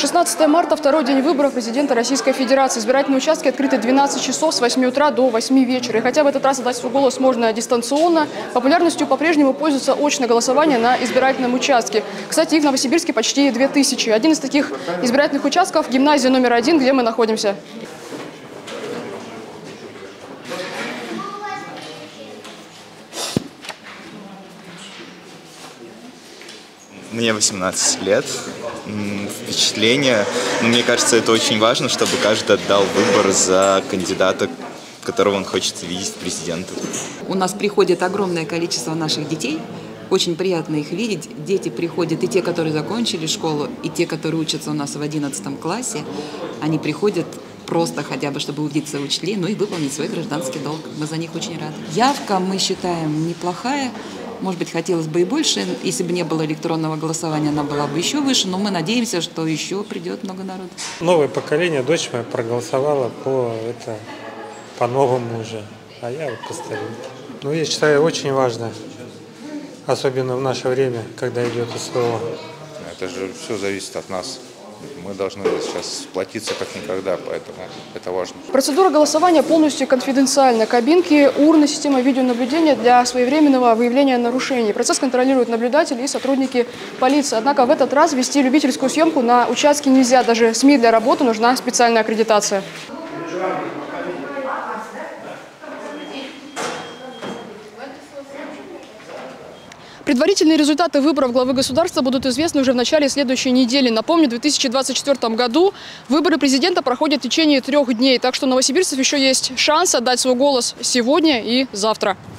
16 марта – второй день выборов президента Российской Федерации. Избирательные участки открыты 12 часов с 8 утра до 8 вечера. И хотя в этот раз отдать свой голос можно дистанционно, популярностью по-прежнему пользуется очное голосование на избирательном участке. Кстати, их в Новосибирске почти 2000. Один из таких избирательных участков – гимназия номер 1, где мы находимся. Мне 18 лет. Впечатление. Но мне кажется, это очень важно, чтобы каждый отдал выбор за кандидата, которого он хочет видеть в президенты. У нас приходит огромное количество наших детей. Очень приятно их видеть. Дети приходят, и те, которые закончили школу, и те, которые учатся у нас в 11 классе. Они приходят просто хотя бы, чтобы увидеться учителей, ну и выполнить свой гражданский долг. Мы за них очень рады. Явка, мы считаем, неплохая. Может быть, хотелось бы и больше. Если бы не было электронного голосования, она была бы еще выше. Но мы надеемся, что еще придет много народу. Новое поколение, дочь моя проголосовала по-новому уже, а я вот по старинке. Ну, я считаю, очень важно, особенно в наше время, когда идет СВО. Это же все зависит от нас. Мы должны сейчас сплотиться как никогда, поэтому это важно. Процедура голосования полностью конфиденциальна. Кабинки, урны, система видеонаблюдения для своевременного выявления нарушений. Процесс контролируют наблюдатели и сотрудники полиции. Однако в этот раз вести любительскую съемку на участке нельзя. Даже СМИ для работы нужна специальная аккредитация. Предварительные результаты выборов главы государства будут известны уже в начале следующей недели. Напомню, в 2024 году выборы президента проходят в течение 3 дней. Так что у новосибирцев еще есть шанс отдать свой голос сегодня и завтра.